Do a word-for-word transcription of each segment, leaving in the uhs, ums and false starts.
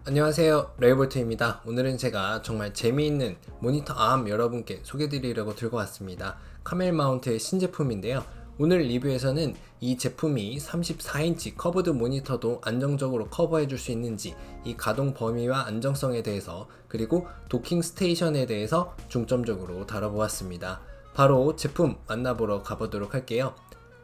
안녕하세요, 레이볼트입니다. 오늘은 제가 정말 재미있는 모니터 암 여러분께 소개드리려고 들고 왔습니다. 카멜 마운트의 신제품인데요. 오늘 리뷰에서는 이 제품이 삼십사 인치 커브드 모니터도 안정적으로 커버해줄 수 있는지, 이 가동 범위와 안정성에 대해서, 그리고 도킹 스테이션에 대해서 중점적으로 다뤄보았습니다. 바로 제품 만나보러 가보도록 할게요.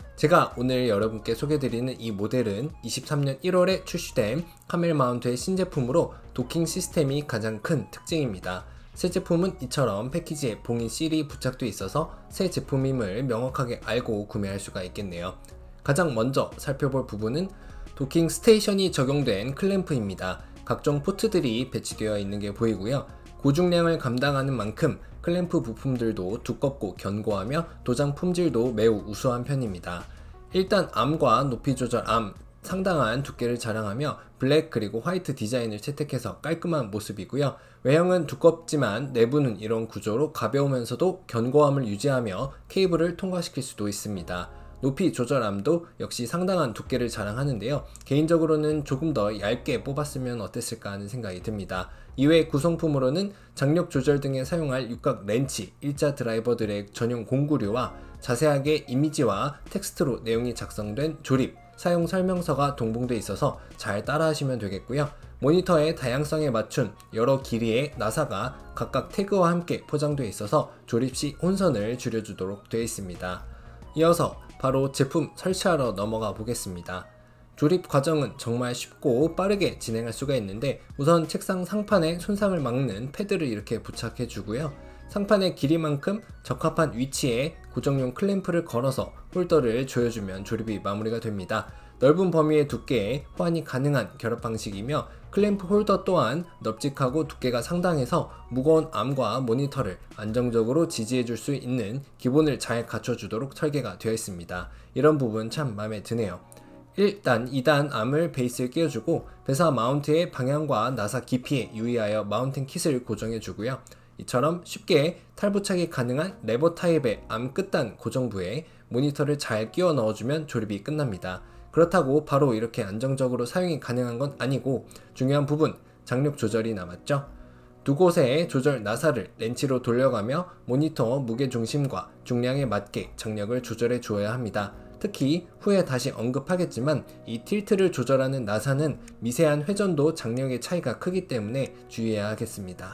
제가 오늘 여러분께 소개드리는 이 모델은 이십삼 년 일월에 출시된 카멜 마운트의 신제품으로 도킹 시스템이 가장 큰 특징입니다. 새 제품은 이처럼 패키지에 봉인 실이 부착되어 있어서 새 제품임을 명확하게 알고 구매할 수가 있겠네요. 가장 먼저 살펴볼 부분은 도킹 스테이션이 적용된 클램프입니다. 각종 포트들이 배치되어 있는 게 보이고요. 고중량을 감당하는 만큼 클램프 부품들도 두껍고 견고하며 도장 품질도 매우 우수한 편입니다. 일단 암과 높이 조절 암, 상당한 두께를 자랑하며 블랙 그리고 화이트 디자인을 채택해서 깔끔한 모습이고요. 외형은 두껍지만 내부는 이런 구조로 가벼우면서도 견고함을 유지하며 케이블을 통과시킬 수도 있습니다. 높이 조절암도 역시 상당한 두께를 자랑하는데요. 개인적으로는 조금 더 얇게 뽑았으면 어땠을까 하는 생각이 듭니다. 이외 구성품으로는 장력 조절 등에 사용할 육각 렌치, 일자 드라이버들의 전용 공구류와 자세하게 이미지와 텍스트로 내용이 작성된 조립, 사용 설명서가 동봉되어 있어서 잘 따라하시면 되겠고요. 모니터의 다양성에 맞춘 여러 길이의 나사가 각각 태그와 함께 포장되어 있어서 조립 시 혼선을 줄여주도록 되어 있습니다. 이어서 바로 제품 설치하러 넘어가 보겠습니다. 조립 과정은 정말 쉽고 빠르게 진행할 수가 있는데, 우선 책상 상판에 손상을 막는 패드를 이렇게 부착해 주고요. 상판의 길이만큼 적합한 위치에 고정용 클램프를 걸어서 홀더를 조여주면 조립이 마무리가 됩니다. 넓은 범위의 두께에 호환이 가능한 결합 방식이며, 클램프 홀더 또한 넓직하고 두께가 상당해서 무거운 암과 모니터를 안정적으로 지지해 줄 수 있는 기본을 잘 갖춰주도록 설계가 되어 있습니다. 이런 부분 참 마음에 드네요. 일 단, 이 단 암을 베이스에 끼워주고 배사 마운트의 방향과 나사 깊이에 유의하여 마운팅 킷을 고정해 주고요. 이처럼 쉽게 탈부착이 가능한 레버 타입의 암 끝단 고정부에 모니터를 잘 끼워 넣어주면 조립이 끝납니다. 그렇다고 바로 이렇게 안정적으로 사용이 가능한 건 아니고, 중요한 부분, 장력 조절이 남았죠. 두 곳의 조절 나사를 렌치로 돌려가며 모니터 무게 중심과 중량에 맞게 장력을 조절해 주어야 합니다. 특히 후에 다시 언급하겠지만 이 틸트를 조절하는 나사는 미세한 회전도 장력의 차이가 크기 때문에 주의해야 하겠습니다.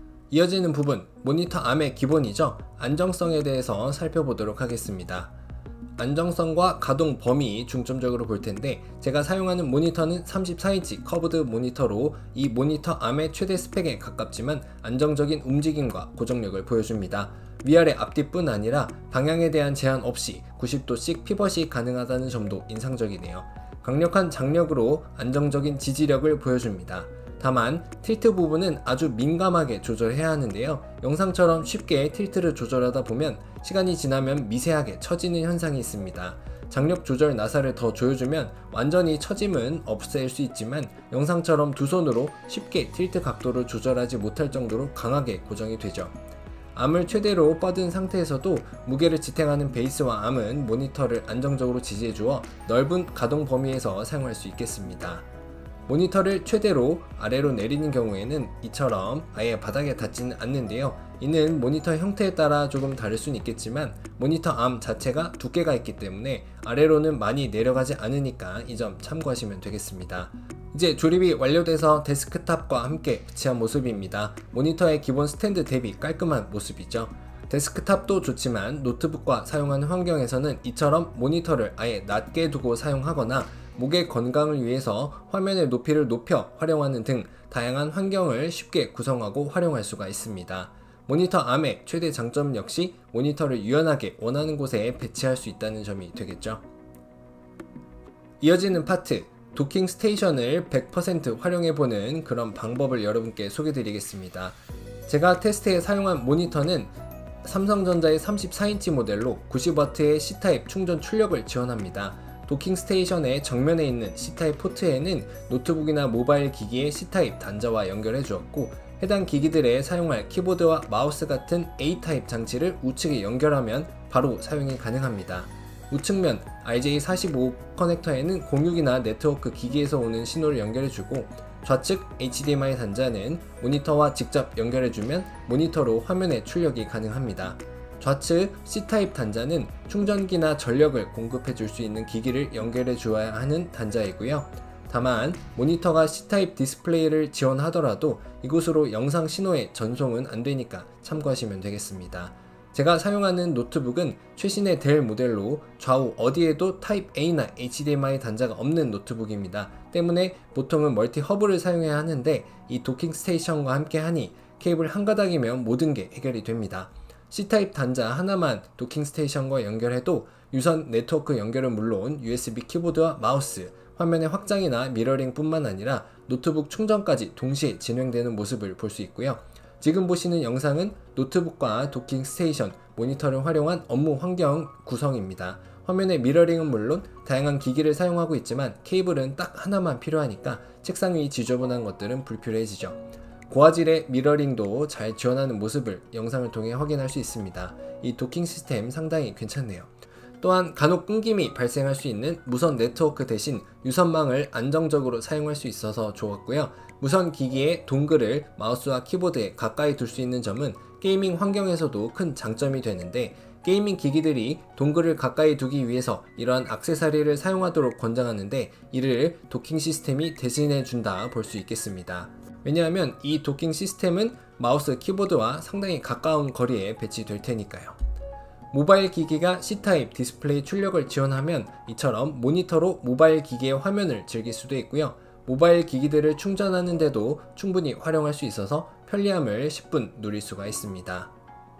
이어지는 부분, 모니터 암의 기본이죠. 안정성에 대해서 살펴보도록 하겠습니다. 안정성과 가동 범위 중점적으로 볼 텐데, 제가 사용하는 모니터는 삼십사 인치 커브드 모니터로 이 모니터 암의 최대 스펙에 가깝지만 안정적인 움직임과 고정력을 보여줍니다. 위아래 앞뒤뿐 아니라 방향에 대한 제한 없이 구십 도씩 피벗이 가능하다는 점도 인상적이네요. 강력한 장력으로 안정적인 지지력을 보여줍니다. 다만 틸트 부분은 아주 민감하게 조절해야 하는데요. 영상처럼 쉽게 틸트를 조절하다 보면 시간이 지나면 미세하게 처지는 현상이 있습니다. 장력 조절 나사를 더 조여주면 완전히 처짐은 없앨 수 있지만, 영상처럼 두 손으로 쉽게 틸트 각도를 조절하지 못할 정도로 강하게 고정이 되죠. 암을 최대로 뻗은 상태에서도 무게를 지탱하는 베이스와 암은 모니터를 안정적으로 지지해 주어 넓은 가동 범위에서 사용할 수 있겠습니다. 모니터를 최대로 아래로 내리는 경우에는 이처럼 아예 바닥에 닿지는 않는데요. 이는 모니터 형태에 따라 조금 다를 수는 있겠지만 모니터 암 자체가 두께가 있기 때문에 아래로는 많이 내려가지 않으니까 이 점 참고하시면 되겠습니다. 이제 조립이 완료돼서 데스크탑과 함께 배치한 모습입니다. 모니터의 기본 스탠드 대비 깔끔한 모습이죠. 데스크탑도 좋지만 노트북과 사용하는 환경에서는 이처럼 모니터를 아예 낮게 두고 사용하거나 목의 건강을 위해서 화면의 높이를 높여 활용하는 등 다양한 환경을 쉽게 구성하고 활용할 수가 있습니다. 모니터 암의 최대 장점 역시 모니터를 유연하게 원하는 곳에 배치할 수 있다는 점이 되겠죠. 이어지는 파트, 도킹 스테이션을 백 퍼센트 활용해보는 그런 방법을 여러분께 소개드리겠습니다. 제가 테스트에 사용한 모니터는 삼성전자의 삼십사 인치 모델로 구십 와트의 C타입 충전 출력을 지원합니다. 도킹 스테이션의 정면에 있는 C타입 포트에는 노트북이나 모바일 기기의 C타입 단자와 연결해 주었고, 해당 기기들에 사용할 키보드와 마우스 같은 A타입 장치를 우측에 연결하면 바로 사용이 가능합니다. 우측면 알제이 사십오 커넥터에는 공육이나 네트워크 기기에서 오는 신호를 연결해주고, 좌측 에이치디엠아이 단자는 모니터와 직접 연결해주면 모니터로 화면에 출력이 가능합니다. 좌측 C타입 단자는 충전기나 전력을 공급해줄 수 있는 기기를 연결해 주어야 하는 단자이고요. 다만 모니터가 C타입 디스플레이를 지원하더라도 이곳으로 영상 신호의 전송은 안되니까 참고하시면 되겠습니다. 제가 사용하는 노트북은 최신의 델 모델로 좌우 어디에도 타입 A나 에이치디엠아이 단자가 없는 노트북입니다. 때문에 보통은 멀티 허브를 사용해야 하는데 이 도킹 스테이션과 함께 하니 케이블 한 가닥이면 모든 게 해결이 됩니다. C타입 단자 하나만 도킹 스테이션과 연결해도 유선 네트워크 연결은 물론 유에스비 키보드와 마우스, 화면의 확장이나 미러링 뿐만 아니라 노트북 충전까지 동시에 진행되는 모습을 볼 수 있고요. 지금 보시는 영상은 노트북과 도킹 스테이션, 모니터를 활용한 업무 환경 구성입니다. 화면의 미러링은 물론 다양한 기기를 사용하고 있지만 케이블은 딱 하나만 필요하니까 책상 위 지저분한 것들은 불필요해지죠. 고화질의 미러링도 잘 지원하는 모습을 영상을 통해 확인할 수 있습니다. 이 도킹 시스템 상당히 괜찮네요. 또한 간혹 끊김이 발생할 수 있는 무선 네트워크 대신 유선망을 안정적으로 사용할 수 있어서 좋았고요. 무선 기기의 동글을 마우스와 키보드에 가까이 둘 수 있는 점은 게이밍 환경에서도 큰 장점이 되는데, 게이밍 기기들이 동글을 가까이 두기 위해서 이러한 액세서리를 사용하도록 권장하는데 이를 도킹 시스템이 대신해 준다 볼 수 있겠습니다. 왜냐하면 이 도킹 시스템은 마우스 키보드와 상당히 가까운 거리에 배치될 테니까요. 모바일 기기가 C타입 디스플레이 출력을 지원하면 이처럼 모니터로 모바일 기기의 화면을 즐길 수도 있고요. 모바일 기기들을 충전하는데도 충분히 활용할 수 있어서 편리함을 십 분 누릴 수가 있습니다.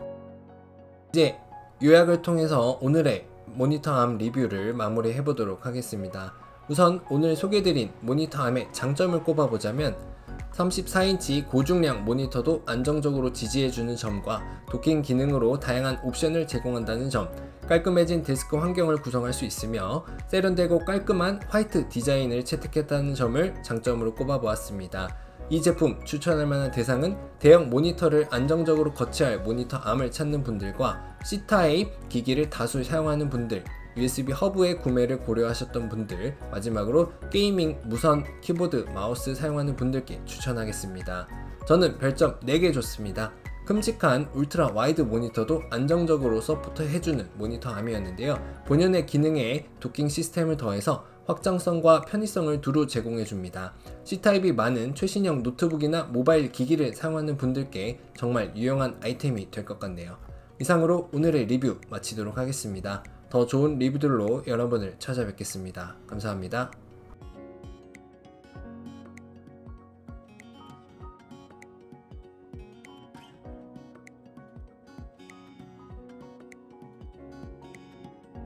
이제 요약을 통해서 오늘의 모니터암 리뷰를 마무리해 보도록 하겠습니다. 우선 오늘 소개드린 모니터암의 장점을 꼽아보자면 삼십사 인치 고중량 모니터도 안정적으로 지지해주는 점과 도킹 기능으로 다양한 옵션을 제공한다는 점, 깔끔해진 데스크 환경을 구성할 수 있으며 세련되고 깔끔한 화이트 디자인을 채택했다는 점을 장점으로 꼽아보았습니다. 이 제품 추천할 만한 대상은 대형 모니터를 안정적으로 거치할 모니터암을 찾는 분들과 C타입 기기를 다수 사용하는 분들, 유에스비 허브의 구매를 고려하셨던 분들, 마지막으로 게이밍 무선 키보드 마우스 사용하는 분들께 추천하겠습니다. 저는 별점 네 개 줬습니다. 큼직한 울트라 와이드 모니터도 안정적으로 서포트 해주는 모니터암이었는데요. 본연의 기능에 도킹 시스템을 더해서 확장성과 편의성을 두루 제공해줍니다. C타입이 많은 최신형 노트북이나 모바일 기기를 사용하는 분들께 정말 유용한 아이템이 될 것 같네요. 이상으로 오늘의 리뷰 마치도록 하겠습니다. 더 좋은 리뷰들로 여러분을 찾아뵙겠습니다. 감사합니다.